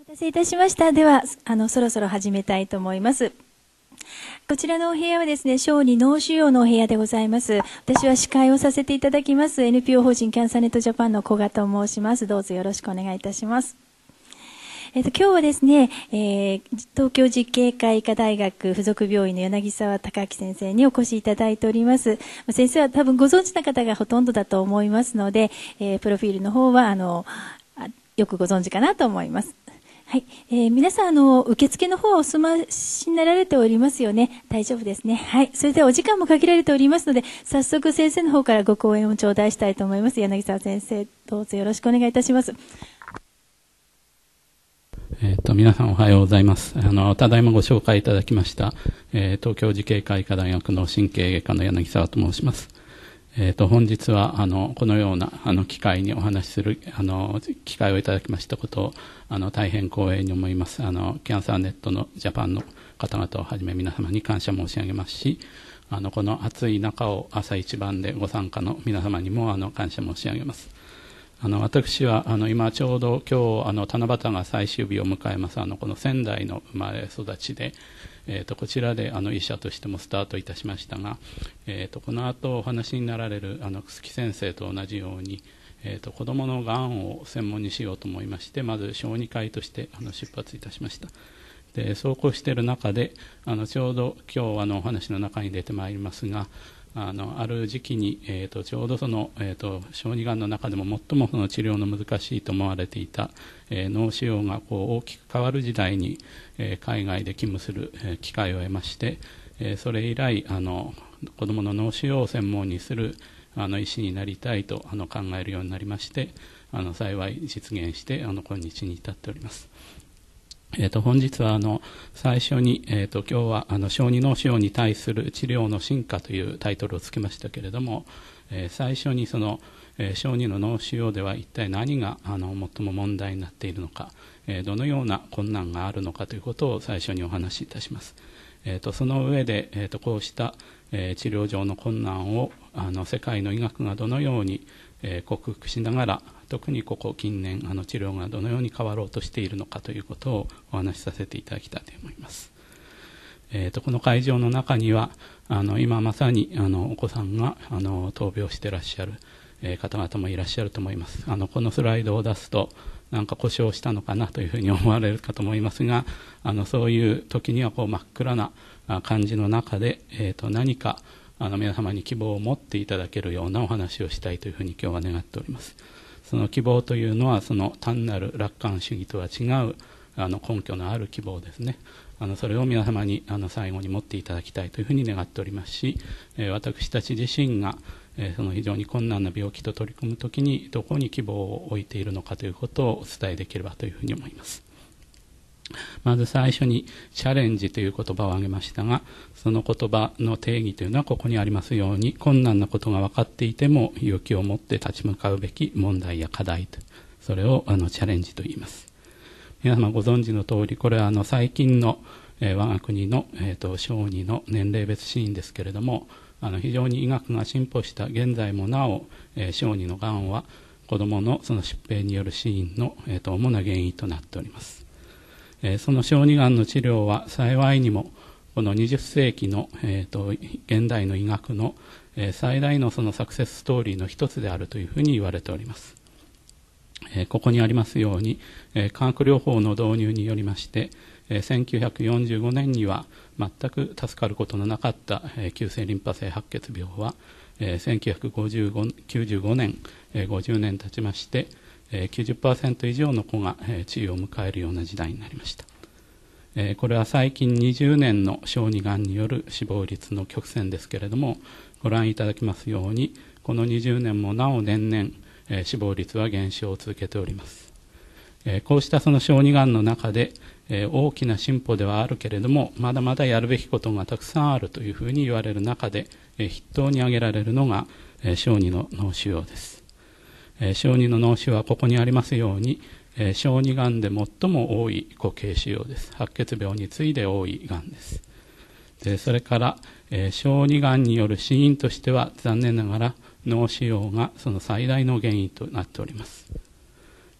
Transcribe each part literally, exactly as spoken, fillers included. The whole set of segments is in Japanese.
お待たせいたしました。では、あの、そろそろ始めたいと思います。こちらのお部屋はですね、小児脳腫瘍のお部屋でございます。私は司会をさせていただきます エヌピーオー 法人キャンサーネットジャパンの古賀と申します。どうぞよろしくお願いいたします。えっと、今日はですね、えー、東京慈恵会医科大学附属病院の柳沢隆明先生にお越しいただいております。先生は多分ご存知な方がほとんどだと思いますので、えー、プロフィールの方はあのよくご存知かなと思います。はい、えー、皆さんあの受付の方はお済ましになられておりますよね。大丈夫ですね。はい、それではお時間も限られておりますので、早速先生の方からご講演を頂戴したいと思います。柳沢先生、どうぞよろしくお願いいたします。 えー、と皆さんおはようございます。あのただいまご紹介いただきました、えー、東京慈恵会医科大学の神経外科の柳沢と申します。えー、と本日はあのこのようなあの機会にお話しするあの機会をいただきましたことをあの大変光栄に思います。あのキャンサーネットのジャパンの方々をはじめ皆様に感謝申し上げますし、あのこの暑い中を朝一番でご参加の皆様にもあの感謝申し上げます。あの私はあの今ちょうど今日あの七夕が最終日を迎えますあのこの仙台の生まれ育ちで、えー、とこちらであの医者としてもスタートいたしましたが、えー、とこの後お話になられるあの楠木先生と同じように、えー、と子どものがんを専門にしようと思いまして、まず小児科医としてあの出発いたしました。でそうこうしている中であのちょうど今日あのお話の中に出てまいりますが、あのある時期に、えー、とちょうどその、えー、と小児がんの中でも最もその治療の難しいと思われていた、えー、脳腫瘍がこう大きく変わる時代に、えー、海外で勤務する、えー、機会を得まして、えー、それ以来あの子どもの脳腫瘍を専門にするあの医師になりたいとあの考えるようになりまして、あの幸い実現してあの今日に至っております。えー、と本日はあの最初に、えー、と今日はあの小児脳腫瘍に対する治療の進化というタイトルをつけましたけれども、えー、最初にその、えー、小児の脳腫瘍では一体何があの最も問題になっているのか、えー、どのような困難があるのかということを最初にお話しいたします。えー、とその上で、えー、とこうした、えー、治療上の困難をあの世界の医学がどのように、えー、克服しながら、特にここ近年あの治療がどのように変わろうとしているのかということをお話しさせていただきたいと思います。えー、とこの会場の中にはあの今まさにあのお子さんがあの闘病していらっしゃる、えー、方々もいらっしゃると思います。あのこのスライドを出すとなんか故障したのかなというふうに思われるかと思いますが、あのそういう時にはこう真っ暗な感じの中で、えー、と何かあの皆様に希望を持っていただけるようなお話をしたいというふうに今日は願っております。その希望というのはその単なる楽観主義とは違うあの根拠のある希望ですね。あのそれを皆様にあの最後に持っていただきたいというふうに願っておりますし、えー、私たち自身が、えー、その非常に困難な病気と取り組むときにどこに希望を置いているのかということをお伝えできればというふうに思います。まず最初にチャレンジという言葉を挙げましたが、その言葉の定義というのはここにありますように、困難なことが分かっていても勇気を持って立ち向かうべき問題や課題と、それをあのチャレンジと言います。皆様ご存知の通り、これはあの最近の、えー、我が国の、えー、と小児の年齢別死因ですけれども、あの非常に医学が進歩した現在もなお、えー、小児のがんは子どものその疾病による死因の、えー、と主な原因となっております。その小児がんの治療は幸いにもこのにじゅっせいきの、えー、と現代の医学の、えー、最大のそのサクセスストーリーの一つであるというふうに言われております。えー、ここにありますように、えー、化学療法の導入によりまして、えー、せんきゅうひゃくよんじゅうごねんには全く助かることのなかった、えー、急性リンパ性白血病は、えー、せんきゅうひゃくきゅうじゅうごねん、えー、ごじゅうねん経ちまして、きゅうじゅっパーセント 以上の子が治癒を迎えるような時代になりました。これは最近にじゅうねんの小児がんによる死亡率の曲線ですけれども、ご覧いただきますように、このにじゅうねんもなお年々死亡率は減少を続けております。こうしたその小児がんの中で大きな進歩ではあるけれども、まだまだやるべきことがたくさんあるというふうに言われる中で、筆頭に挙げられるのが小児の脳腫瘍です。小児の脳腫瘍はここにありますように、小児がんで最も多い固形腫瘍です。白血病に次いで多いがんです。でそれから、小児がんによる死因としては残念ながら脳腫瘍がその最大の原因となっております。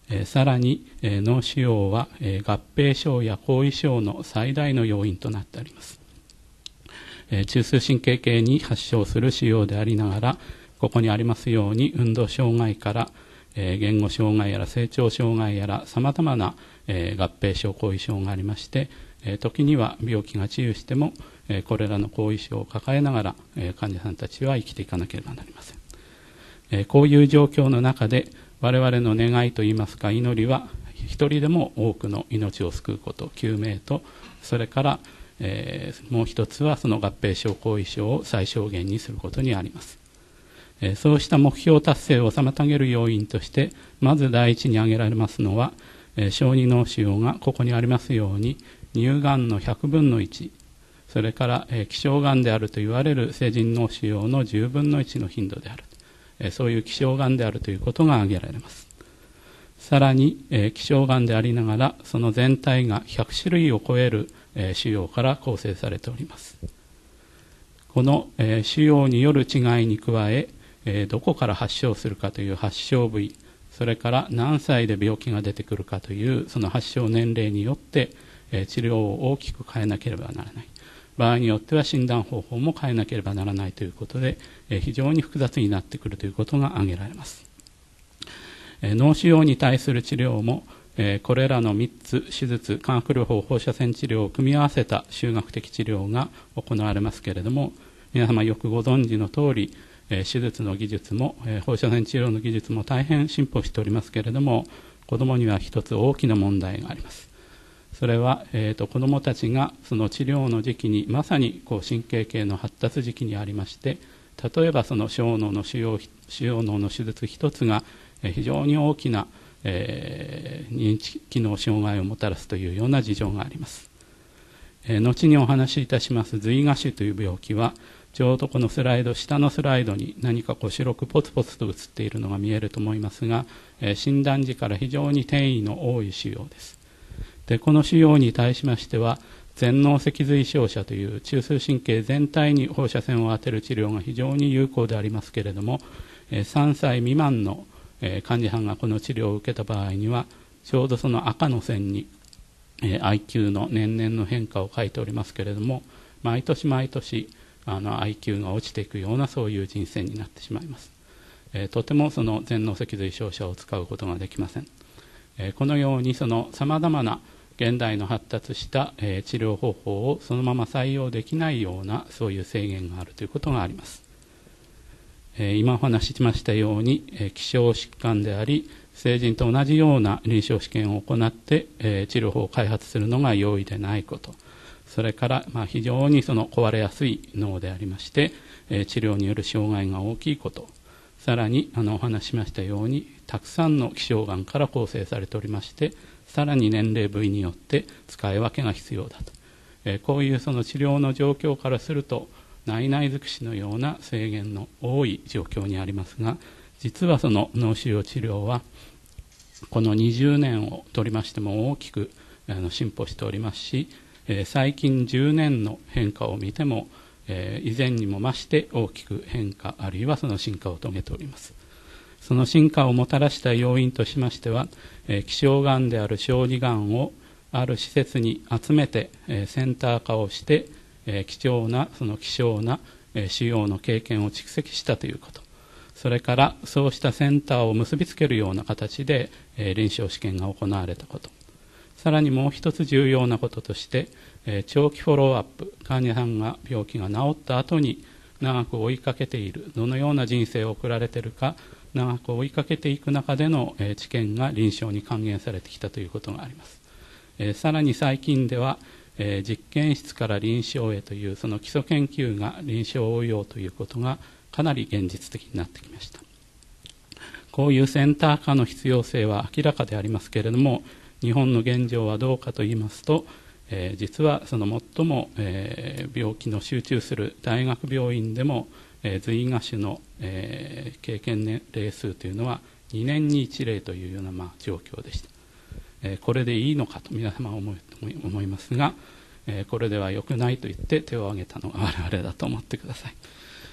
えー、さらに、えー、脳腫瘍は、えー、合併症や後遺症の最大の要因となっております。えー、中枢神経系に発症する腫瘍でありながら、ここにありますように運動障害から、えー、言語障害やら成長障害やらさまざまな、えー、合併症後遺症がありまして、えー、時には病気が治癒しても、えー、これらの後遺症を抱えながら、えー、患者さんたちは生きていかなければなりません。えー、こういう状況の中で我々の願いといいますか祈りは、一人でも多くの命を救うこと、救命と、それから、えー、もう一つはその合併症後遺症を最小限にすることにあります。えー、そうした目標達成を妨げる要因として、まず第一に挙げられますのは、えー、小児脳腫瘍がここにありますように乳がんのひゃくぶんのいち、それから、えー、希少がんであると言われる成人脳腫瘍のじゅうぶんのいちの頻度である、えー、そういう希少がんであるということが挙げられます。さらに、えー、希少がんでありながらその全体がひゃくしゅるいを超える、えー、腫瘍から構成されております。この、えー、腫瘍による違いに加え、えー、どこから発症するかという発症部位、それから何歳で病気が出てくるかというその発症年齢によって、えー、治療を大きく変えなければならない。場合によっては診断方法も変えなければならないということで、えー、非常に複雑になってくるということが挙げられます。えー、脳腫瘍に対する治療も、えー、これらのみっつ、手術、化学療法、放射線治療を組み合わせた集学的治療が行われますけれども、皆様よくご存知の通り、えー、手術の技術も、えー、放射線治療の技術も大変進歩しておりますけれども、子どもには一つ大きな問題があります。それは、えーと、子どもたちがその治療の時期にまさにこう神経系の発達時期にありまして、例えばその小脳の腫瘍、腫瘍脳の手術一つが非常に大きな、えー、認知機能障害をもたらすというような事情があります。えー、後にお話しいたします髄芽腫という病気は、ちょうどこのスライド、下のスライドに何かこう白くポツポツと映っているのが見えると思いますが、えー、診断時から非常に転移の多い腫瘍です。で、この腫瘍に対しましては、全脳脊髄照射という中枢神経全体に放射線を当てる治療が非常に有効でありますけれども、えー、さんさい未満の患者さんがこの治療を受けた場合には、ちょうどその赤の線に アイキュー の年々の変化を書いておりますけれども、毎年毎年あの アイキュー が落ちていくようなそういう人生になってしまいます。えー、とてもその全脳脊髄照射を使うことができません。えー、このようにそのさまざまな現代の発達した、えー、治療方法をそのまま採用できないようなそういう制限があるということがあります。えー、今お話ししましたように、えー、希少疾患であり成人と同じような臨床試験を行って、えー、治療法を開発するのが容易でないこと、それから、まあ、非常にその壊れやすい脳でありまして、えー、治療による障害が大きいこと、さらにあのお話ししましたようにたくさんの希少がんから構成されておりまして、さらに年齢部位によって使い分けが必要だと、えー、こういうその治療の状況からすると内々尽くしのような制限の多い状況にありますが、実はその脳腫瘍治療はこのにじゅうねんを取りましても大きくあの進歩しておりますし、えー、最近じゅうねんの変化を見ても、えー、以前にも増して大きく変化あるいはその進化を遂げております。その進化をもたらした要因としましては、えー、希少がんである小児がんをある施設に集めて、えー、センター化をして、えー、貴重なその希少な、えー、腫瘍の経験を蓄積したということ、それからそうしたセンターを結びつけるような形で、えー、臨床試験が行われたこと、さらにもう一つ重要なこととして、えー、長期フォローアップ、患者さんが病気が治った後に長く追いかけている、どのような人生を送られているか長く追いかけていく中での、えー、知見が臨床に還元されてきたということがあります。えー、さらに最近では、えー、実験室から臨床へというその基礎研究が臨床応用ということがかなり現実的になってきました。こういうセンター化の必要性は明らかでありますけれども、日本の現状はどうかといいますと、えー、実はその最も、えー、病気の集中する大学病院でも、えー、髄芽腫の、えー、経験年例数というのはにねんにいち例というような、まあ、状況でした。えー、これでいいのかと皆様は思い、思いますが、えー、これでは良くないと言って手を挙げたのが我々だと思ってください。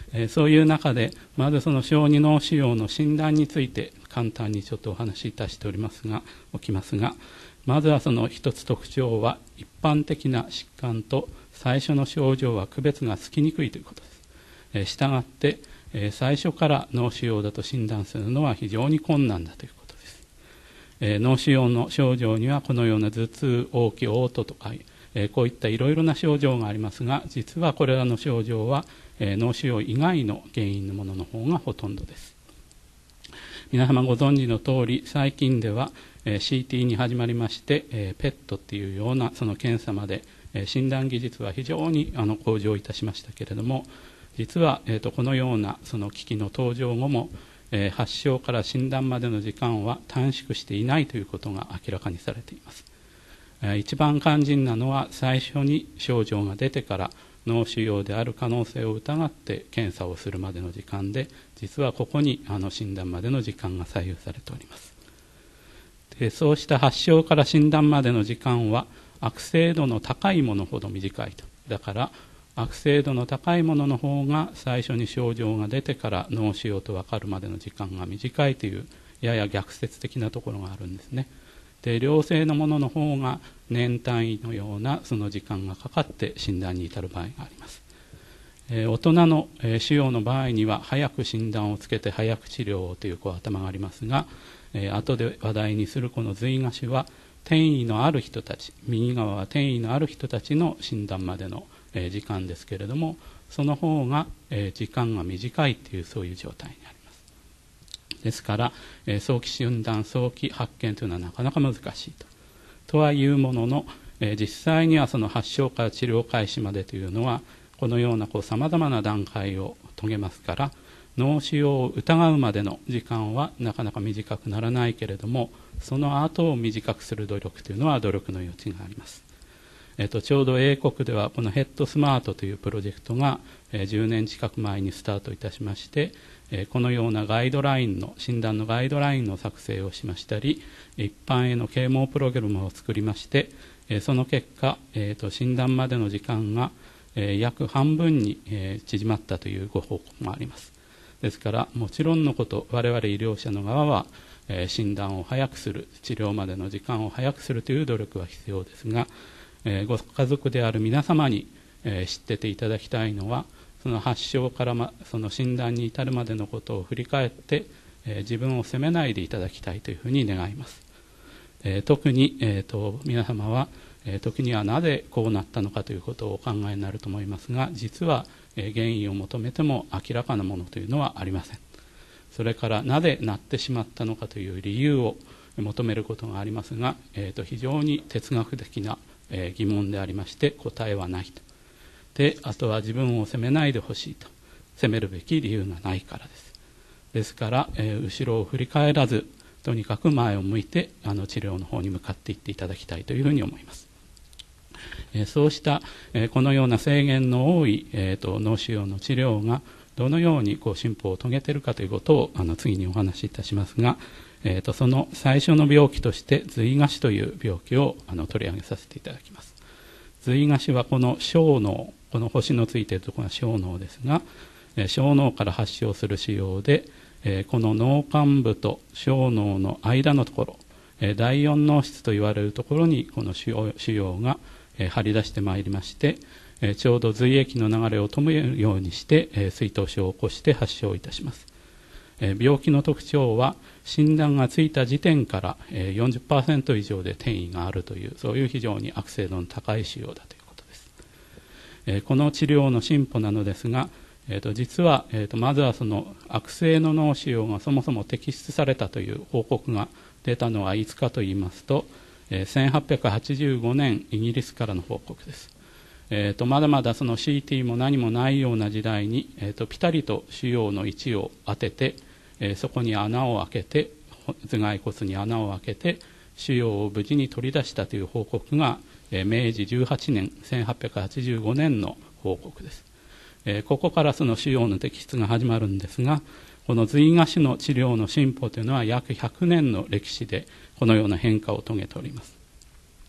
えー、そういう中でまずその小児脳腫瘍の診断について簡単にちょっとお話しいたしておりますがおきますが、まずはその一つ特徴は、一般的な疾患と最初の症状は区別がつきにくいということです。えー、したがって、えー、最初から脳腫瘍だと診断するのは非常に困難だということです。えー、脳腫瘍の症状にはこのような頭痛、嘔気、嘔吐とか、えー、こういったいろいろな症状がありますが、実はこれらの症状は、えー、脳腫瘍以外の原因のものの方がほとんどです。皆様ご存知の通り、最近では、えー、シーティー に始まりまして、えー、ペット っていうようなその検査まで、えー、診断技術は非常にあの向上いたしましたけれども、実は、えー、とこのようなその機器の登場後も、えー、発症から診断までの時間は短縮していないということが明らかにされています。えー、一番肝心なのは、最初に症状が出てから脳腫瘍である可能性を疑って検査をするまでの時間で、実はここにあの診断までの時間が左右されております。で、そうした発症から診断までの時間は悪性度の高いものほど短いと。だから悪性度の高いものの方が最初に症状が出てから脳腫瘍と分かるまでの時間が短いという、やや逆説的なところがあるんですね。で、良性のものの方が年単位のようなその時間がかかって診断に至る場合があります。えー、大人の、えー、腫瘍の場合には早く診断をつけて早く治療をというこう頭がありますが、えー、後で話題にするこの髄芽腫は転移のある人たち、右側は転移のある人たちの診断までの、えー、時間ですけれども、その方が、えー、時間が短いというそういう状態にあります。ですから、えー、早期診断、早期発見というのはなかなか難しいと。とはいうものの、えー、実際にはその発症から治療開始までというのは、このようなさまざまな段階を遂げますから、脳腫瘍を疑うまでの時間はなかなか短くならないけれども、その後を短くする努力というのは努力の余地があります。えっと、ちょうど英国ではこのヘッドスマートというプロジェクトが、えー、じゅうねん近く前にスタートいたしまして、えー、このようなガイドラインの診断のガイドラインの作成をしましたり、一般への啓蒙プログラムを作りまして、えー、その結果、えー、と診断までの時間が、えー、約半分に、えー、縮まったというご報告もあります。ですからもちろんのこと、我々医療者の側は、えー、診断を早くする、治療までの時間を早くするという努力は必要ですが、えー、ご家族である皆様に、えー、知ってていただきたいのは、その発症から、ま、その診断に至るまでのことを振り返って、えー、自分を責めないでいただきたいというふうに願います。えー、特に、えーと、皆様は、えー、時にはなぜこうなったのかということをお考えになると思いますが、実は、えー、原因を求めても明らかなものというのはありません。それからなぜなってしまったのかという理由を求めることがありますが、えーと、非常に哲学的な、えー、疑問でありまして、答えはないと。で、あとは自分を責めないでほしいと。責めるべき理由がないからです。ですから、えー、後ろを振り返らず、とにかく前を向いてあの治療の方に向かっていっていただきたいというふうに思います。えー、そうした、えー、このような制限の多い、えーと、脳腫瘍の治療がどのようにこう進歩を遂げているかということをあの次にお話しいたしますが、えーと、その最初の病気として髄芽腫という病気をあの取り上げさせていただきます。髄芽腫はこの小脳、この星のついているところが小脳ですが、えー、小脳から発症する腫瘍で、えー、この脳幹部と小脳の間のところ、えー、だいよん脳室と言われるところにこの腫瘍が、えー、張り出してまいりまして、えー、ちょうど髄液の流れを止めるようにして、えー、水頭症を起こして発症いたします。えー、病気の特徴は診断がついた時点から、えー、よんじゅっパーセント 以上で転移があるという、そういう非常に悪性度の高い腫瘍だということです。えー、この治療の進歩なのですが、えー、と実は、えー、とまずはその悪性の脳腫瘍がそもそも摘出されたという報告が出たのはいつかといいますと、えー、せんはっぴゃくはちじゅうごねんイギリスからの報告です。えー、とまだまだその シーティー も何もないような時代に、えー、とピタリと腫瘍の位置を当てて、えー、そこに穴を開けて、頭蓋骨に穴を開けて腫瘍を無事に取り出したという報告が、えー、めいじじゅうはちねん、せんはっぴゃくはちじゅうごねんの報告です。えー、ここからその腫瘍の摘出が始まるんですが、この髄芽腫の治療の進歩というのは約ひゃくねんの歴史でこのような変化を遂げております。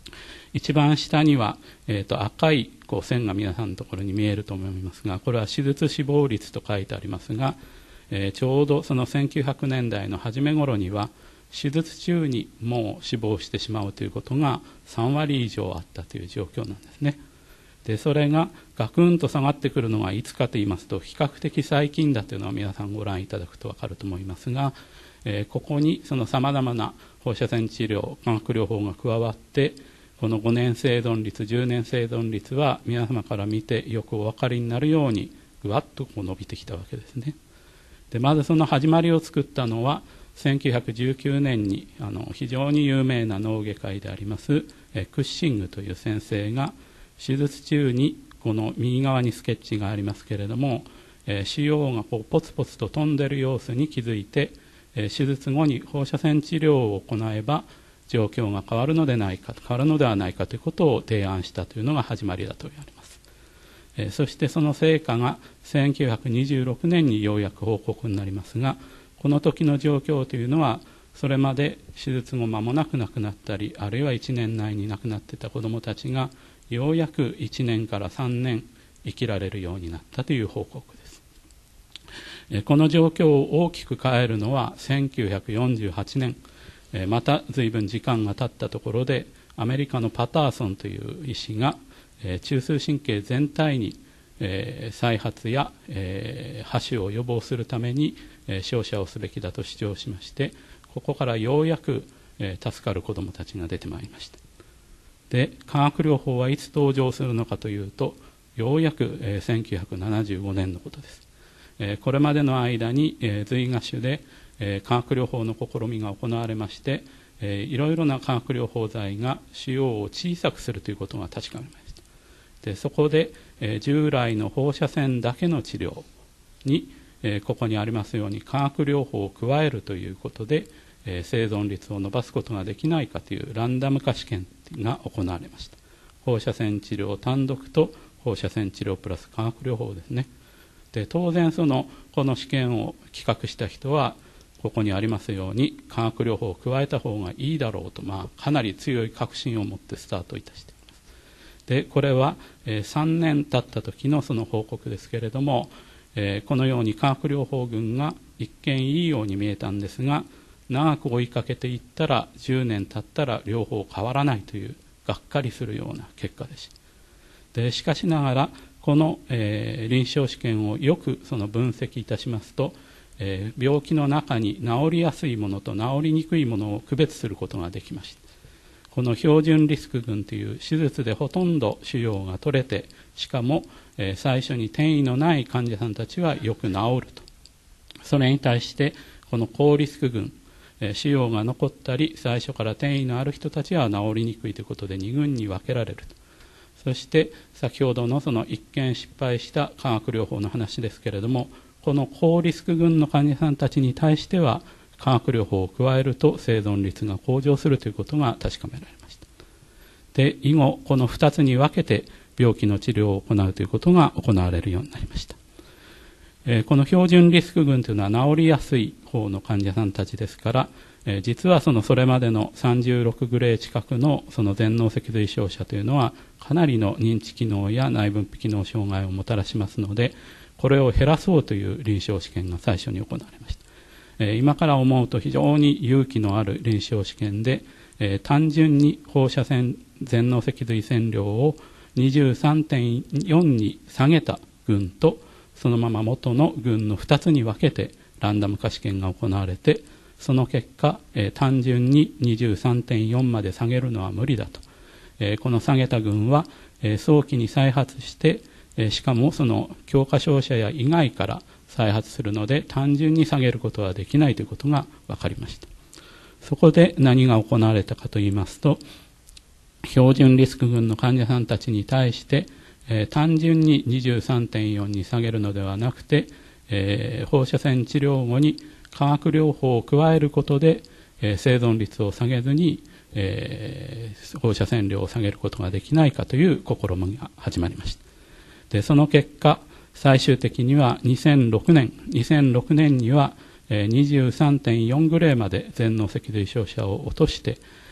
一番下には、えー、と赤いこう線が皆さんのところに見えると思いますが、これは手術死亡率と書いてありますが、えー、ちょうどそのせんきゅうひゃくねんだいの初め頃には手術中にもう死亡してしまうということがさんわり以上あったという状況なんですね。でそれがガクンと下がってくるのがいつかといいますと、比較的最近だというのは皆さんご覧いただくと分かると思いますが、えー、ここにそのさまざまな放射線治療、化学療法が加わって、このごねん生存率、じゅうねん生存率は皆様から見てよくお分かりになるようにぐわっとこう伸びてきたわけですね。でまずその始まりを作ったのはせんきゅうひゃくじゅうきゅうねんにあの非常に有名な脳外科医でありますえクッシングという先生が手術中にこの右側にスケッチがありますけれども、え腫瘍がこうポツポツと飛んでいる様子に気づいて、え手術後に放射線治療を行えば状況が変わるのでないか変わるのではないかということを提案したというのが始まりだと言われます。えそしてその成果がせんきゅうひゃくにじゅうろくねんにようやく報告になりますが、この時の状況というのはそれまで手術後間もなく亡くなったり、あるいはいちねん内に亡くなっていた子どもたちがようやくいちねんからさんねん生きられるようになったという報告です。えこの状況を大きく変えるのはせんきゅうひゃくよんじゅうはちねん、えまた随分時間が経ったところでアメリカのパターソンという医師が、え中枢神経全体に、え再発や、え破死を予防するために、え照射をすべきだと主張しまして、ここからようやく、え助かる子どもたちが出てまいりました。で化学療法はいつ登場するのかというと、ようやく、えー、せんきゅうひゃくななじゅうごねんのことです。えー、これまでの間に、えー、髄芽種で、えー、化学療法の試みが行われまして、えー、いろいろな化学療法剤が腫瘍を小さくするということが確かめました。でそこで、えー、従来の放射線だけの治療に、えー、ここにありますように化学療法を加えるということで、えー、生存率を伸ばすことができないかというランダム化試験が行われました。放射線治療単独と放射線治療プラス化学療法ですね。で当然そのこの試験を企画した人はここにありますように化学療法を加えた方がいいだろうと、まあ、かなり強い確信を持ってスタートいたしています。でこれは、えー、さんねん経った時のその報告ですけれども、えー、このように化学療法群が一見いいように見えたんですが、長く追いかけていったらじゅうねん経ったら両方変わらないというがっかりするような結果でした。でしかしながらこの、えー、臨床試験をよくその分析いたしますと、えー、病気の中に治りやすいものと治りにくいものを区別することができました。この標準リスク群という手術でほとんど腫瘍が取れて、しかも、えー、最初に転移のない患者さんたちはよく治ると。それに対してこの高リスク群、腫瘍が残ったり最初から転移のある人たちは治りにくいということでに群に分けられると。そして先ほどのその一見失敗した化学療法の話ですけれども、この高リスク群の患者さんたちに対しては化学療法を加えると生存率が向上するということが確かめられました。で以後このふたつに分けて病気の治療を行うということが行われるようになりました。えー、この標準リスク群というのは治りやすい方の患者さんたちですから、えー、実はそのそれまでのさんじゅうろくグレー近くのその全脳脊髄照射というのはかなりの認知機能や内分泌機能障害をもたらしますので、これを減らそうという臨床試験が最初に行われました。えー、今から思うと非常に勇気のある臨床試験で、えー、単純に放射線全脳脊髄線量を にじゅうさんてんよん に下げた群とそのまま元の群のふたつに分けてランダム化試験が行われて、その結果、えー、単純に にじゅうさんてんよん まで下げるのは無理だと、えー、この下げた群は、えー、早期に再発して、えー、しかもその強化照射や以外から再発するので単純に下げることはできないということが分かりました。そこで何が行われたかといいますと、標準リスク群の患者さんたちに対してえー、単純に にじゅうさんてんよん に下げるのではなくて、えー、放射線治療後に化学療法を加えることで、えー、生存率を下げずに、えー、放射線量を下げることができないかという試みが始まりました。でその結果、最終的にはにせんろくねんにせんろくねんには、えー、にじゅうさんてんよん グレーまで全脳脊髄照射を落として、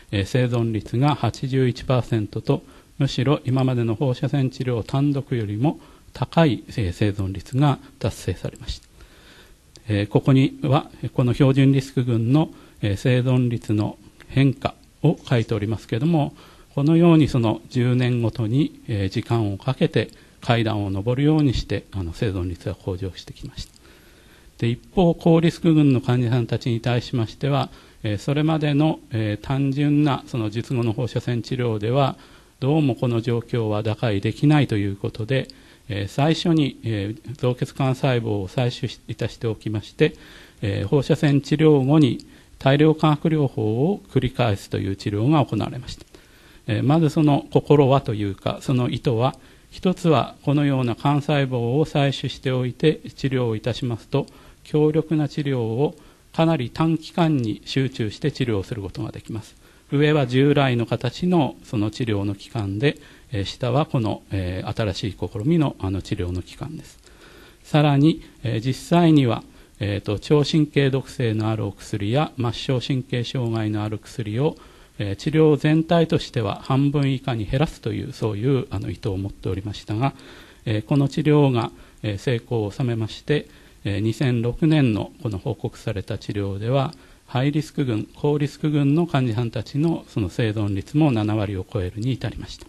えー、生存率が はちじゅういちパーセント と、むしろ今までの放射線治療単独よりも高い、えー、生存率が達成されました。えー、ここにはこの標準リスク群の、えー、生存率の変化を書いておりますけれども、このようにそのじゅうねんごとに、えー、時間をかけて階段を上るようにしてあの生存率が向上してきました。で、一方、高リスク群の患者さんたちに対しましては、えー、それまでの、えー、単純なその術後の放射線治療ではどうもこの状況は打開できないということで、えー、最初に、えー、造血幹細胞を採取いたしておきまして、えー、放射線治療後に大量化学療法を繰り返すという治療が行われました。えー、まずその心はというか、その意図は、一つはこのような幹細胞を採取しておいて治療をいたしますと、強力な治療をかなり短期間に集中して治療することができます。上は従来の形のその治療の期間で、えー、下はこの、えー、新しい試みのあの治療の期間です。さらに、えー、実際には、えーと、超神経毒性のあるお薬や末梢神経障害のある薬を、えー、治療全体としては半分以下に減らすというそういうあの意図を持っておりましたが、えー、この治療が、えー、成功を収めまして、にせんろくねんのこの報告された治療では、ハイリスク群、高リスク群の患者さんたちのその生存率もななわりを超えるに至りました。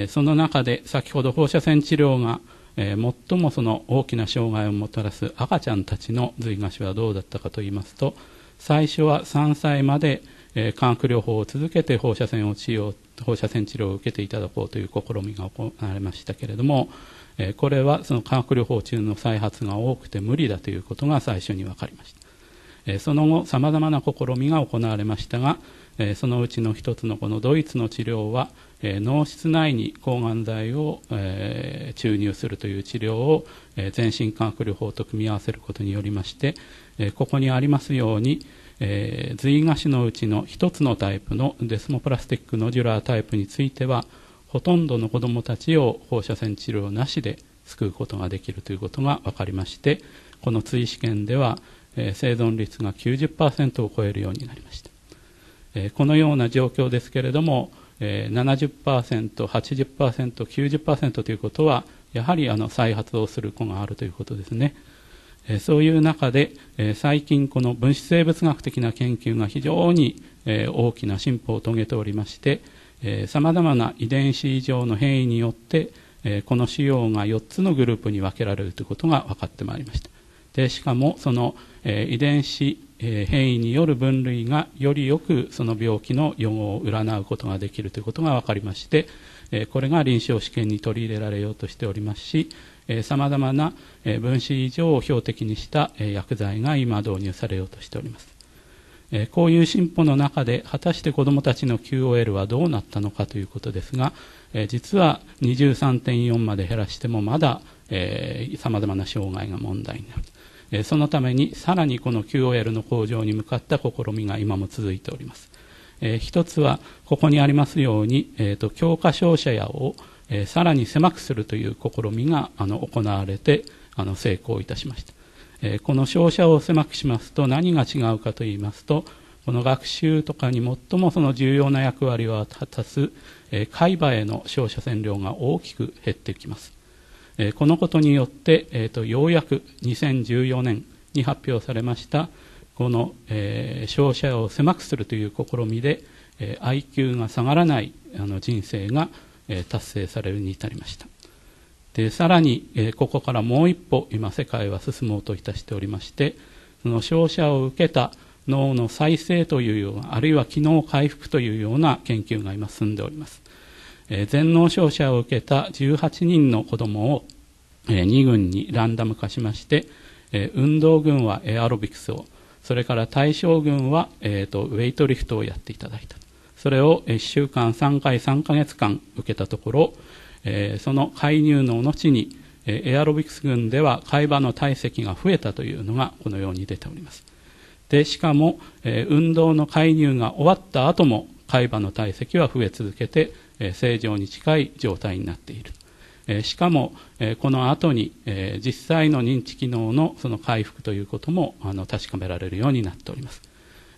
その中で先ほど放射線治療が最もその大きな障害をもたらす赤ちゃんたちの髄芽腫はどうだったかといいますと、最初はさんさいまで化学療法を続けて放射線を治療、放射線治療を受けていただこうという試みが行われましたけれども、これはその化学療法中の再発が多くて無理だということが最初に分かりました。その後さまざまな試みが行われましたが、そのうちの一つのこのドイツの治療は、脳室内に抗がん剤を注入するという治療を全身化学療法と組み合わせることによりまして、ここにありますように髄芽腫のうちの一つのタイプのデスモプラスティックノジュラータイプについては、ほとんどの子どもたちを放射線治療なしで救うことができるということが分かりまして、この追試験では、えー、生存率が きゅうじゅっパーセント を超えるようになりました。えー、このような状況ですけれども、えー、ななじゅっパーセント、はちじゅっパーセント、きゅうじゅっパーセント ということは、やはりあの再発をする子があるということですね。えー、そういう中で、えー、最近この分子生物学的な研究が非常に、えー、大きな進歩を遂げておりまして、さまざまな遺伝子異常の変異によって、えー、この腫瘍がよっつのグループに分けられるということが分かってまいりました。でしかもその、えー、遺伝子、えー、変異による分類がよりよくその病気の予後を占うことができるということが分かりまして、えー、これが臨床試験に取り入れられようとしておりますし、さまざまな、えー、分子異常を標的にした、えー、薬剤が今導入されようとしております。こういう進歩の中で果たして子どもたちの キューオーエル はどうなったのかということですが、実は にじゅうさんてんよん まで減らしてもまださまざまな障害が問題になる。そのためにさらにこの キューオーエル の向上に向かった試みが今も続いております。一つはここにありますように、強化照射野をさらに狭くするという試みが行われて成功いたしました。この照射を狭くしますと何が違うかといいますと、この学習とかに最もその重要な役割を果たす海馬への照射線量が大きく減ってきます。このことによって、えーと、ようやくにせんじゅうよねんに発表されましたこの、えー、照射を狭くするという試みで、えー、アイキュー が下がらないあの人生が、えー、達成されるに至りました。でさらに、えー、ここからもう一歩今世界は進もうといたしておりまして、その照射を受けた脳の再生というような、あるいは機能回復というような研究が今進んでおります。えー、全脳照射を受けたじゅうはちにんの子どもを、えー、に群にランダム化しまして、えー、運動群はエアロビクスを、それから対象群は、えー、とウェイトリフトをやっていただいた。それをいっしゅうかんさんかいさんかげつかん受けたところ、えー、その介入の後に、えー、エアロビクス群では海馬の体積が増えたというのがこのように出ております。でしかも、えー、運動の介入が終わった後も海馬の体積は増え続けて、えー、正常に近い状態になっている。えー、しかも、えー、この後に、えー、実際の認知機能のその回復ということもあの確かめられるようになっております。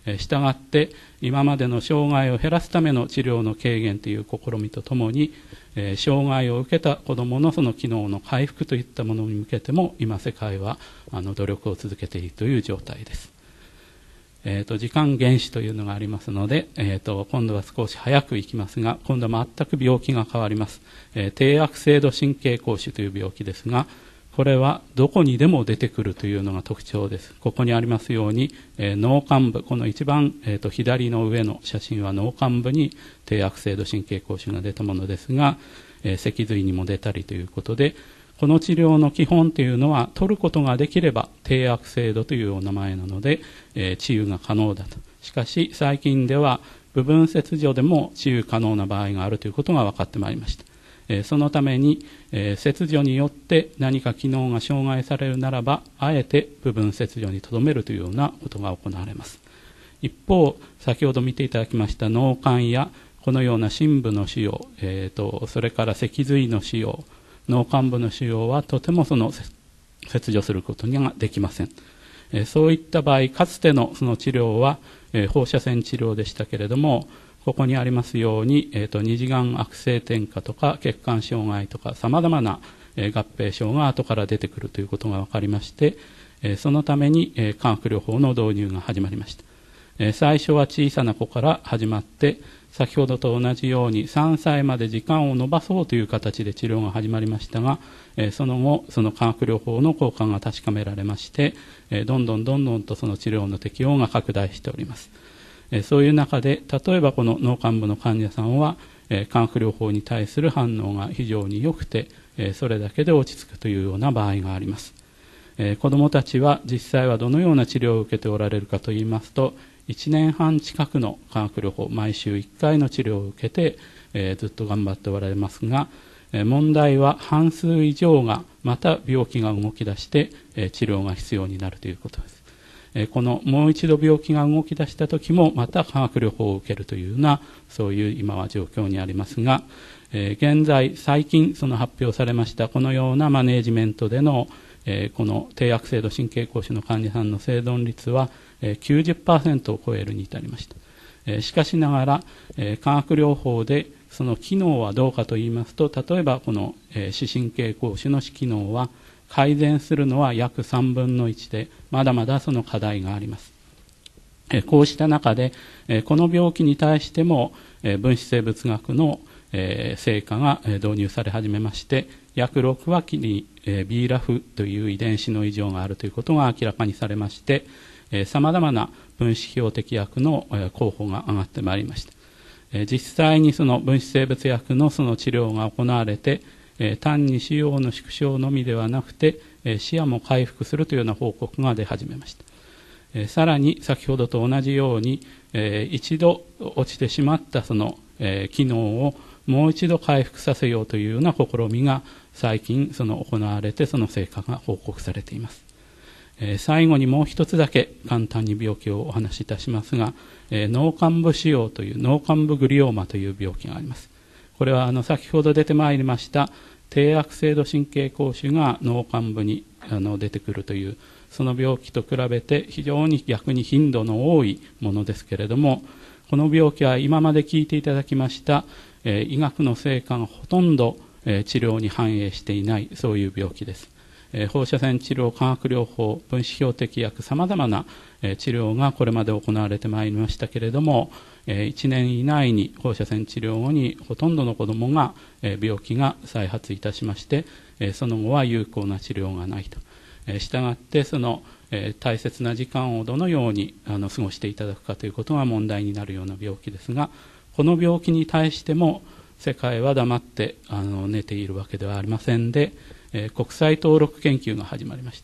したがって今までの障害を減らすための治療の軽減という試みとともに、えー、障害を受けた子どものその機能の回復といったものに向けても今世界はあの努力を続けているという状態です。えー、と時間厳守というのがありますので、えー、と今度は少し早くいきますが、今度は全く病気が変わります。えー、低悪性度神経膠腫という病気ですが、これはどこにでも出てくるというのが特徴です。ここにありますように、えー、脳幹部、この一番、えー、と左の上の写真は脳幹部に低悪性度神経膠腫が出たものですが、えー、脊髄にも出たりということで、この治療の基本というのは取ることができれば低悪性度というお名前なので、えー、治癒が可能だと。しかし最近では部分切除でも治癒可能な場合があるということが分かってまいりました。えー、そのために、えー、切除によって何か機能が障害されるならば、あえて部分切除にとどめるというようなことが行われます。一方、先ほど見ていただきました脳幹やこのような深部の腫瘍、えーと、それから脊髄の腫瘍、脳幹部の腫瘍はとてもその切除することにはできません。えー、そういった場合、かつてのその治療は、えー、放射線治療でしたけれども、ここにありますように、えーと、二次元悪性転化とか血管障害とか様々な、えー、合併症が後から出てくるということが分かりまして、えー、そのために、えー、化学療法の導入が始まりました。えー、最初は小さな子から始まって、先ほどと同じようにさんさいまで時間を延ばそうという形で治療が始まりましたが、えー、その後、その化学療法の効果が確かめられまして、えー、どんどんどんどんとその治療の適用が拡大しております。そういう中で、例えばこの脳幹部の患者さんは、化学療法に対する反応が非常に良くて、それだけで落ち着くというような場合があります。子どもたちは実際はどのような治療を受けておられるかといいますと、いちねんはん近くの化学療法、毎週いっかいの治療を受けて、ずっと頑張っておられますが、問題は半数以上がまた病気が動き出して治療が必要になるということです。このもう一度病気が動き出した時もまた化学療法を受けるというような、そういう今は状況にありますが、えー、現在最近その発表されましたこのようなマネージメントでの、えー、この低悪性度神経膠腫の患者さんの生存率は、えー、きゅうじゅっパーセント を超えるに至りました。えー、しかしながら、えー、化学療法でその機能はどうかといいますと、例えばこの、えー、視神経膠腫の機能は改善するのは約さんぶんのいちで、まだまだその課題があります。えこうした中で、えこの病気に対しても、え分子生物学の、え成果が導入され始めまして、約ろくわりに、え ビーラフ という遺伝子の異常があるということが明らかにされまして、さまざまな分子標的薬の、え候補が上がってまいりました。え実際にその分子生物薬のその治療が行われて、えー、単に腫瘍の縮小のみではなくて、えー、視野も回復するというような報告が出始めました。えー、さらに先ほどと同じように、えー、一度落ちてしまったその、えー、機能をもう一度回復させようというような試みが最近その行われて、その成果が報告されています。えー、最後にもう一つだけ簡単に病気をお話しいたしますが、えー、脳幹部腫瘍という脳幹部グリオーマという病気があります。これはあの先ほど出てまいりました低悪性度神経膠腫が脳幹部にあの出てくるというその病気と比べて非常に逆に頻度の多いものですけれども、この病気は今まで聞いていただきました、えー、医学の成果がほとんど、えー、治療に反映していないそういう病気です。えー、放射線治療、化学療法、分子標的薬、さまざまな、えー、治療がこれまで行われてまいりましたけれども、いちねん以内に放射線治療後にほとんどの子どもが病気が再発いたしまして、その後は有効な治療がないと。したがってその大切な時間をどのようにあの過ごしていただくかということが問題になるような病気ですが、この病気に対しても世界は黙ってあの寝ているわけではありませんで、国際登録研究が始まりました。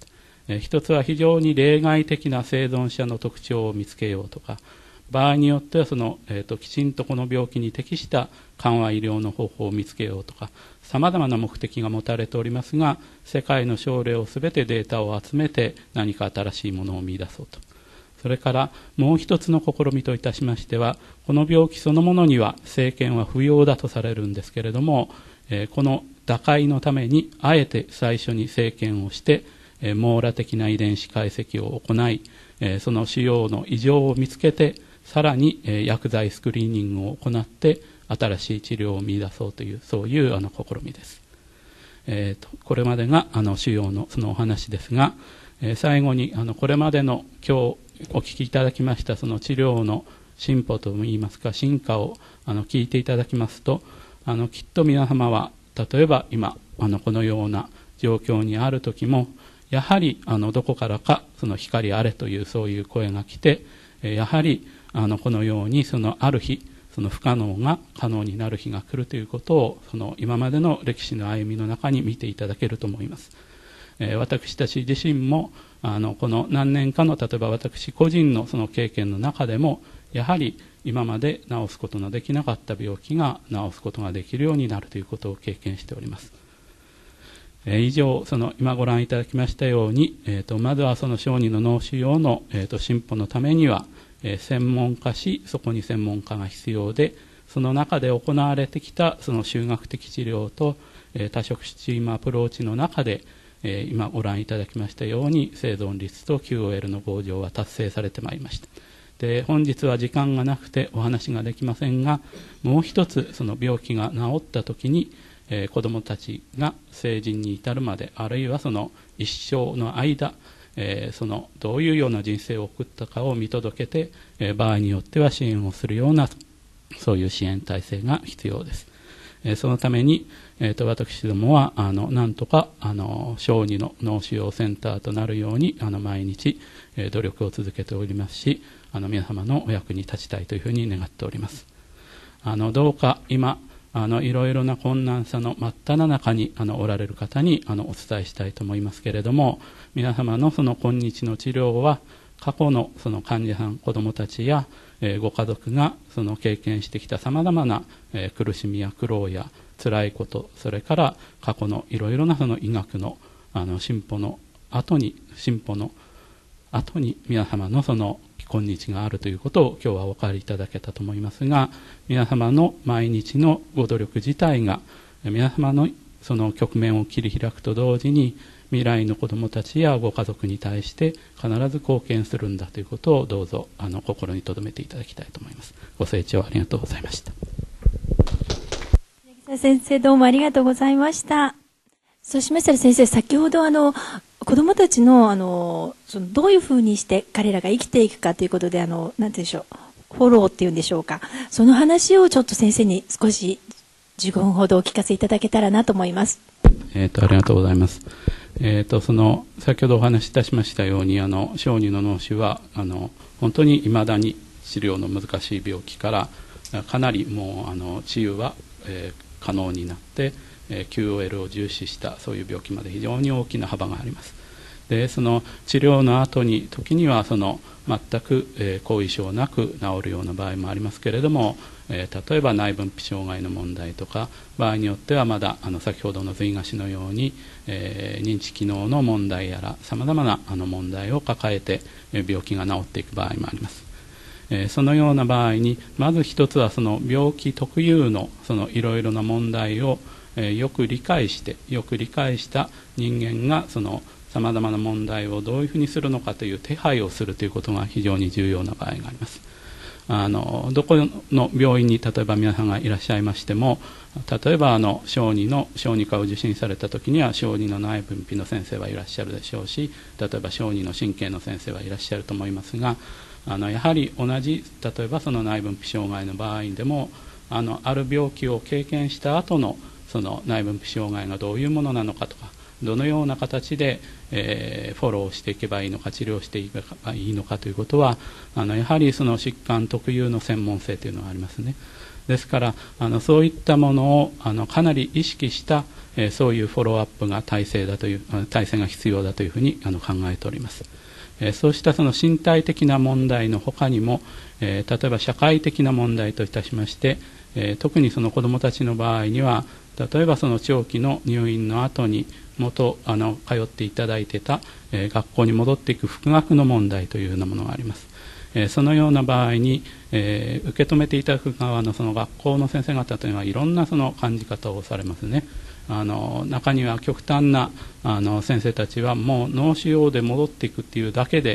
一つは非常に例外的な生存者の特徴を見つけようとか、場合によってはその、えーと、きちんとこの病気に適した緩和医療の方法を見つけようとか、さまざまな目的が持たれておりますが、世界の症例をすべてデータを集めて何か新しいものを見出そうと。それからもう一つの試みといたしましては、この病気そのものには生検は不要だとされるんですけれども、えー、この打開のためにあえて最初に生検をして、えー、網羅的な遺伝子解析を行い、 えー、その腫瘍の異常を見つけて、さらに、えー、薬剤スクリーニングを行って新しい治療を見出そうという、そういうあの試みです。えー、とこれまでがあの腫瘍のそのお話ですが、えー、最後にあのこれまでの今日お聞きいただきましたその治療の進歩といいますか進化をあの聞いていただきますと、あのきっと皆様は例えば今あのこのような状況にある時もやはりあのどこからかその光あれというそういう声が来て、やはりあのこのようにそのある日その不可能が可能になる日が来るということをその今までの歴史の歩みの中に見ていただけると思います。えー、私たち自身もあのこの何年かの例えば私個人のその経験の中でもやはり今まで治すことのできなかった病気が治すことができるようになるということを経験しております。えー、以上その今ご覧いただきましたように、えー、とまずはその小児の脳腫瘍の、えー、と進歩のためには専門化し、そこに専門家が必要で、その中で行われてきたその集学的治療と多職種チームアプローチの中で、今ご覧いただきましたように生存率と キューオーエル の向上は達成されてまいりました。で、本日は時間がなくてお話ができませんが、もう一つその病気が治った時に、えー、子どもたちが成人に至るまで、あるいはその一生の間、えー、そのどういうような人生を送ったかを見届けて、えー、場合によっては支援をするようなそういう支援体制が必要です。えー、そのために、えー、と私どもはあのなんとかあの小児の脳腫瘍センターとなるようにあの毎日、えー、努力を続けておりますし、あの皆様のお役に立ちたいというふうに願っております。あのどうか今あのいろいろな困難さの真っ只中にあのおられる方にあのお伝えしたいと思いますけれども、皆様のその今日の治療は過去のその患者さん子どもたちや、えー、ご家族がその経験してきたさまざまな、えー、苦しみや苦労や辛いこと、それから過去のいろいろなその医学のあの進歩の後に進歩の後に皆様のその今日があるということを今日はお分かりいただけたと思いますが、皆様の毎日のご努力自体が皆様のその局面を切り開くと同時に未来の子どもたちやご家族に対して必ず貢献するんだということをどうぞあの心に留めていただきたいと思います。ご清聴ありがとうございました。 先生どうもありがとうございました。そうしましたら先生、先ほどあの子どもたちのあのそのどういうふうにして彼らが生きていくかということであのなんていうんでしょう、フォローっていうんでしょうか、その話をちょっと先生に少しじゅうごふんほどお聞かせいただけたらなと思います。 えー、とありがとうございます。えー、とその先ほどお話しいたしましたようにあの小児の脳腫はあの本当にいまだに治療の難しい病気からかなりもうあの治癒は、えー、可能になって、えー、キューオーエル を重視したそういう病気まで非常に大きな幅があります。でその治療の後に時にはその全く、えー、後遺症なく治るような場合もありますけれども、えー、例えば内分泌障害の問題とか場合によってはまだあの先ほどの髄芽腫のように、えー、認知機能の問題やらさまざまなあの問題を抱えて、えー、病気が治っていく場合もあります。えー、そのような場合にまず一つはその病気特有のそのいろいろな問題を、えー、よく理解してよく理解した人間がそのさまざまな問題をどういうふうにするのかという手配をするということが非常に重要な場合があります。あのどこの病院に例えば皆さんがいらっしゃいましても、例えばあの小児の小児科を受診された時には小児の内分泌の先生はいらっしゃるでしょうし、例えば小児の神経の先生はいらっしゃると思いますが、あのやはり同じ例えばその内分泌障害の場合でもあのある病気を経験した後のその内分泌障害がどういうものなのかとか、どのような形で、えー、フォローしていけばいいのか治療していけばいいのかということはあのやはりその疾患特有の専門性というのがありますね。ですからあのそういったものをあのかなり意識した、えー、そういうフォローアップが体制だという体制が必要だというふうにあの考えております。えー、そうしたその身体的な問題の他にも、えー、例えば社会的な問題といたしまして、えー、特にその子どもたちの場合には例えばその長期の入院の後に元あの通っていただいてた、えー、学校に戻っていく復学の問題というようなものがあります。えー、そのような場合に、えー、受け止めていただく側のその学校の先生方というのはいろんなその感じ方をされますね。あの中には極端なあの先生たちはもう脳腫瘍で戻っていくっていうだけで、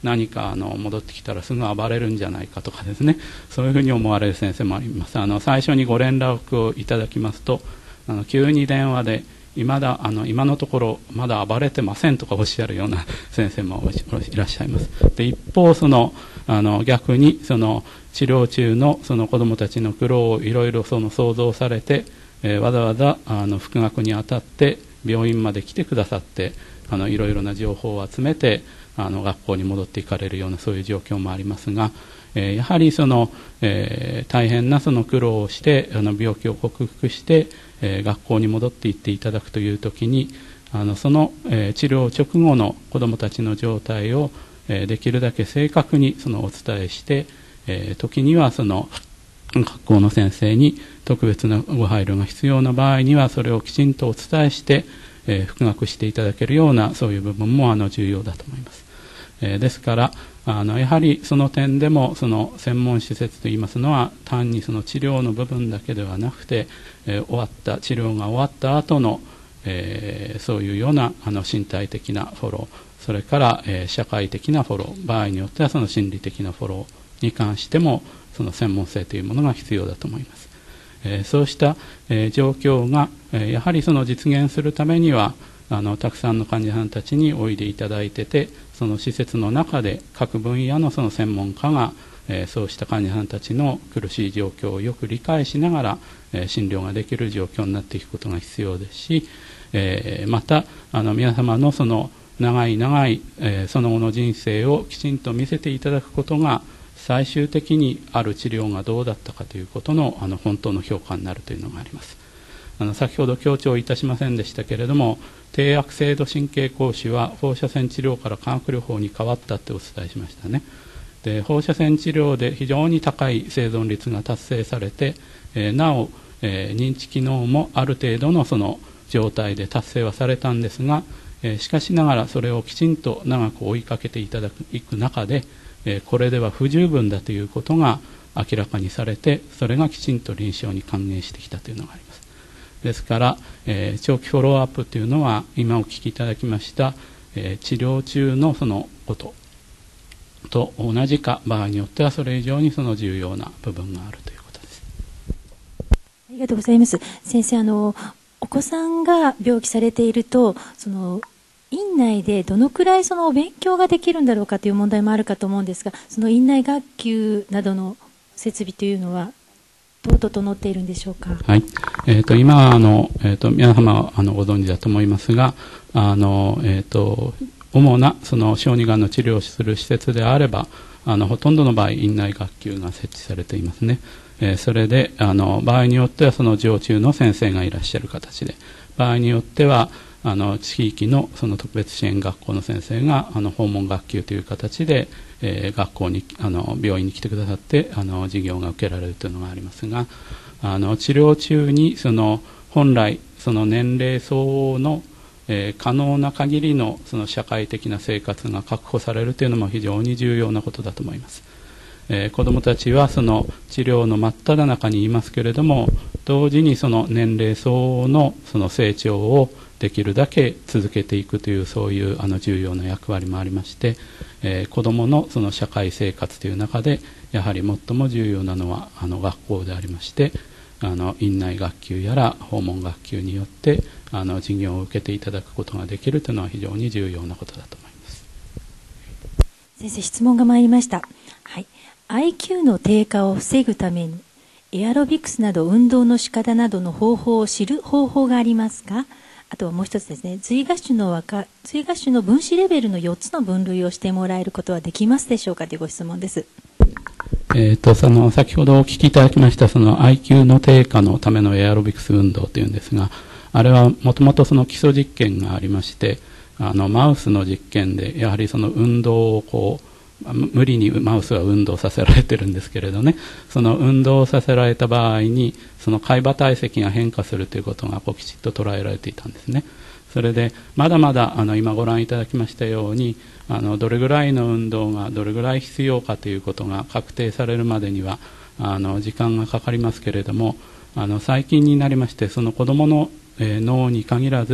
何かあの戻ってきたらすぐ暴れるんじゃないかとかですね、そういうふうに思われる先生もあります。あの最初にご連絡をいただきますと、あの急に電話で今だあの今のところまだ暴れてませんとかおっしゃるような先生もいらっしゃいます。で一方そのあの逆にその治療中のその子どもたちの苦労をいろいろその想像されて、えー、わざわざあの復学にあたって病院まで来てくださって、あのいろいろな情報を集めてあの学校に戻っていかれるようなそういう状況もありますが、えー、やはりその、えー、大変なその苦労をしてあの病気を克服して、えー、学校に戻っていっていただくというときに、あのその、えー、治療直後の子どもたちの状態を、えー、できるだけ正確にそのお伝えして、えー、時にはその学校の先生に特別なご配慮が必要な場合にはそれをきちんとお伝えして、えー、復学していただけるようなそういう部分もあの重要だと思います。えー、ですからあのやはりその点でもその専門施設といいますのは単にその治療の部分だけではなくて、えー、終わった治療が終わった後の、えー、そういうようなあの身体的なフォロー、それから、えー、社会的なフォロー、場合によってはその心理的なフォローに関してもその専門性というものが必要だと思います。えー、そうした、えー、状況が、えー、やはりその実現するためにはあのたくさんの患者さんたちにおいでいただいてて、その施設の中で各分野のその専門家が、えー、そうした患者さんたちの苦しい状況をよく理解しながら、えー、診療ができる状況になっていくことが必要ですし、えー、またあの皆様のその長い長い、えー、その後の人生をきちんと見せていただくことが最終的にある治療がどうだったかということの、あの本当の評価になるというのがあります。あの先ほど強調いたしませんでしたけれども、低悪性度神経膠腫は放射線治療から化学療法に変わったってお伝えしましたね。で放射線治療で非常に高い生存率が達成されて、えー、なお、えー、認知機能もある程度のその状態で達成はされたんですが、えー、しかしながらそれをきちんと長く追いかけていただくいく中で、えー、これでは不十分だということが明らかにされて、それがきちんと臨床に還元してきたというのがあります。ですから、えー、長期フォローアップというのは今お聞きいただきました、えー、治療中のそのことと同じか、場合によってはそれ以上にその重要な部分があるということです。 ありがとうございます。先生、あのお子さんが病気されていると、その院内でどのくらいそのお勉強ができるんだろうかという問題もあるかと思うんですが、その院内学級などの設備というのはどう整っているんでしょうか。 はい、えー、と今あの、えー、と皆様はあのご存知だと思いますが、あの、えー、と主なその小児がんの治療をする施設であれば、あのほとんどの場合院内学級が設置されていますね。えー、それであの場合によってはその常駐の先生がいらっしゃる形で、場合によってはあの地域のその特別支援学校の先生があの訪問学級という形で、えー、学校にあの病院に来てくださってあの授業が受けられるというのがありますが、あの治療中にその本来その年齢相応の、えー、可能な限りのその社会的な生活が確保されるというのも非常に重要なことだと思います。えー、子どもたちはその治療の真っ只中にいますけれども、同時にその年齢相応のその成長をできるだけ続けていくという、そういうあの重要な役割もありまして、えー、子どものその社会生活という中でやはり最も重要なのはあの学校でありまして、あの院内学級やら訪問学級によってあの授業を受けていただくことができるというのは非常に重要なことだと思います。 先生、質問が参りました。はい、アイキュー の低下を防ぐためにエアロビクスなど運動の仕方などの方法を知る方法がありますか。あとはもう一つですね、髄芽腫の若髄芽腫の分子レベルのよっつの分類をしてもらえることはできますでしょうかというご質問です。 えー、とその先ほどお聞きいただきましたその アイキュー の低下のためのエアロビクス運動というんですが、あれはもともとその基礎実験がありまして、あのマウスの実験でやはりその運動をこう無理にマウスは運動させられてるんですけれどね、その運動させられた場合にその海馬体積が変化するということがこうきちっと捉えられていたんですね。それでまだまだあの今ご覧いただきましたように、あのどれぐらいの運動がどれぐらい必要かということが確定されるまでにはあの時間がかかりますけれども、あの最近になりましてその子どもの、えー、脳に限らず、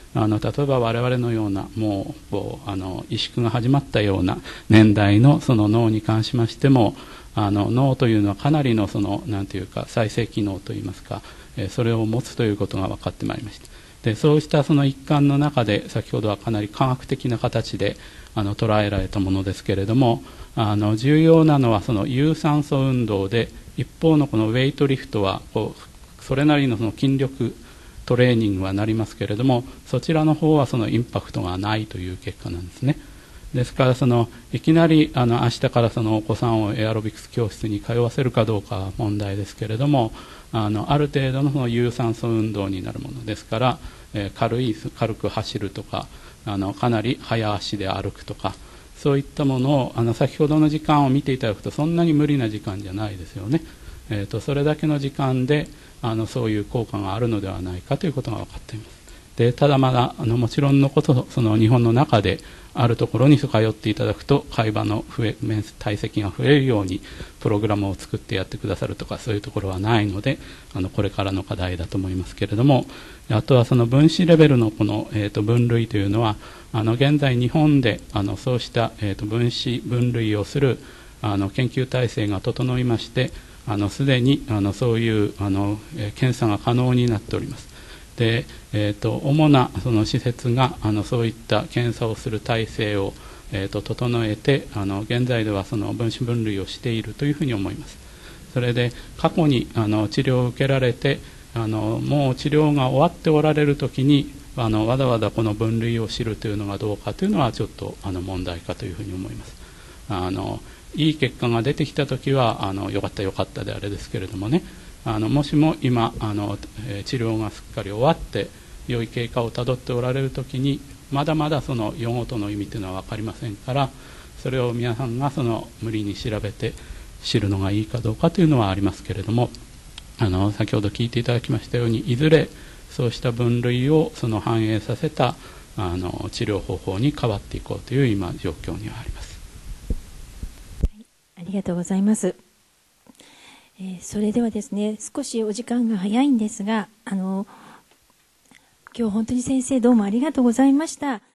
あの例えば我々のようなもうこうあの萎縮が始まったような年代のその脳に関しましても、あの脳というのはかなりのそのなんていうか再生機能といいますか、えー、それを持つということが分かってまいりました。でそうしたその一環の中で先ほどはかなり科学的な形であの捉えられたものですけれども、あの重要なのはその有酸素運動で、一方のこのウェイトリフトはこうそれなりのその筋力トレーニングはなりますけれども、そちらの方はそのインパクトがないという結果なんですね。ですからそのいきなりあの明日からそのお子さんをエアロビクス教室に通わせるかどうかは問題ですけれども、あのある程度のその有酸素運動になるものですから、えー、軽い軽く走るとか、あのかなり早足で歩くとか、そういったものをあの先ほどの時間を見ていただくとそんなに無理な時間じゃないですよね。えー、とそれだけの時間であのそういう効果があるのではないかということが分かっています。でただまだあのもちろんのこと、その日本の中であるところに通っていただくと会話の増え面体積が増えるようにプログラムを作ってやってくださるとか、そういうところはないので、あのこれからの課題だと思いますけれども、あとはその分子レベルのこの、えー、と分類というのは、あの現在日本であのそうした、えー、と分子分類をするあの研究体制が整いまして、あのすでにあのそういうあの、えー、検査が可能になっております。で、えー、と主なその施設があのそういった検査をする体制を、えー、と整えて、あの現在ではその分子分類をしているというふうに思います。それで過去にあの治療を受けられて、あのもう治療が終わっておられるときにあのわざわざこの分類を知るというのがどうかというのはちょっとあの問題かというふうに思います。あのいい結果が出てきたときはあのよかったよかったであれですけれどもね、あのもしも今あの、えー、治療がすっかり終わって良い経過をたどっておられるときにまだまだその用語との意味というのは分かりませんから、それを皆さんがその無理に調べて知るのがいいかどうかというのはありますけれども、あの先ほど聞いていただきましたように、いずれそうした分類をその反映させたあの治療方法に変わっていこうという今状況にはあります。 はい、ありがとうございます。えー、それではですね、少しお時間が早いんですが、あの今日本当に先生どうもありがとうございました。